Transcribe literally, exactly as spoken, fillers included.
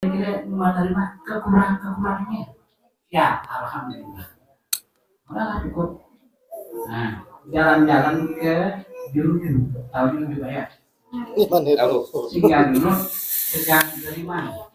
Kira menerima kekurangan-kekurangannya. Ya, alhamdulillah. Udah cukup. Nah, jalan-jalan ke biru-biru. Tahu juga ya? Mana itu? Singgah dulu, sedang dari mana?